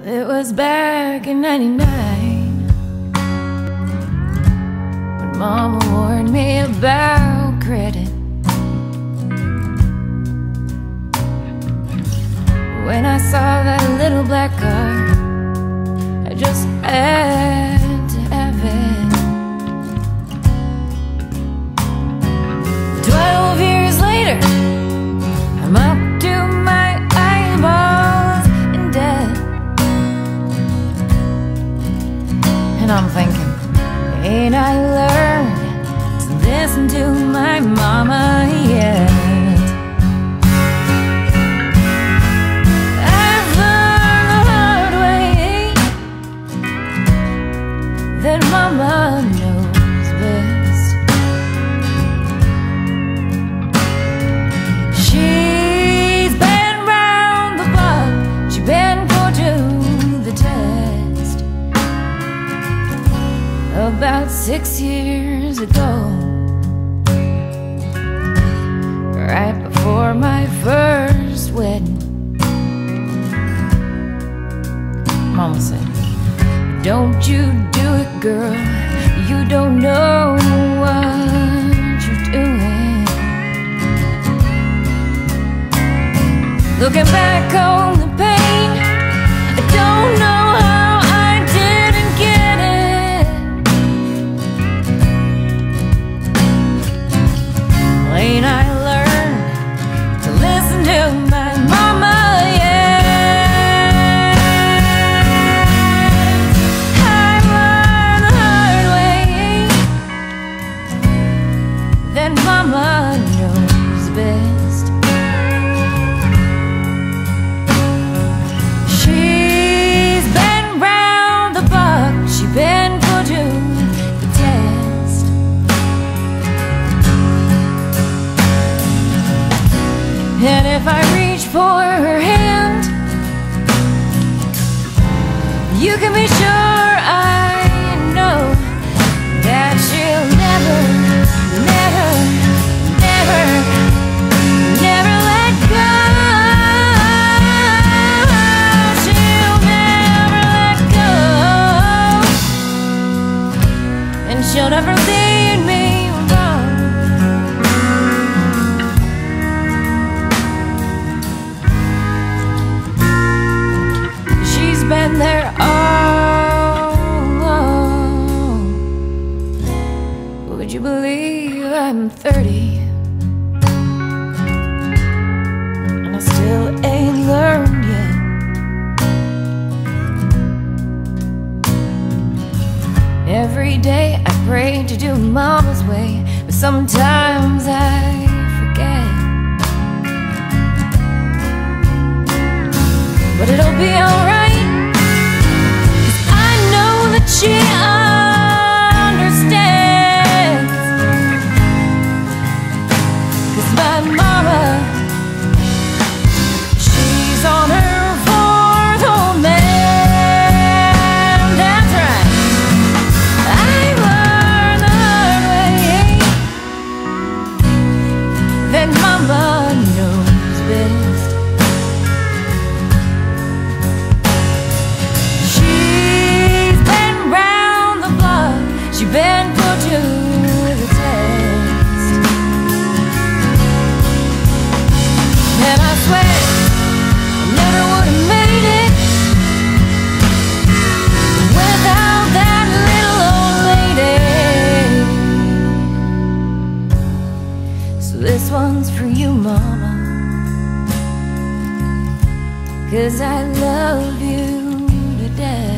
It was back in '99 when Mama warned me about credit. When I saw that little black car, I just had to have it. 12 years later, I'm up to my eyeballs in debt, and I'm thinking, ain't I learned to listen to my mama yet? I've learned the hard way that mama knows best. She's been round the block, she's been put to the test. About 6 years ago, right before my first wedding, Mama said, "Don't you do it, girl, you don't know what you're doing." Looking back on the pain, I don't know how I didn't get it. Ain't I learned to listen to my mama, yeah. I learned the hard way that mama knows best. She's been round the block, she's been put to the test. And if I reach for her hand, you can be sure I know that she'll never, never, never, never let go. She'll never let go, and she'll never lead me wrong. She's been there all along. Would you believe I'm 30 and I still ain't learned yet? Every day I pray to do mama's way, but sometimes I forget. But it'll be alright, 'cause I know that she understands. 'Cause my mama, she's on her fourth old man. That's right, I learned the hard way that mama knows best. She's been put to the test, and I swear I never would have made it without that little old lady. So this one's for you, mama, 'cause I love you to death.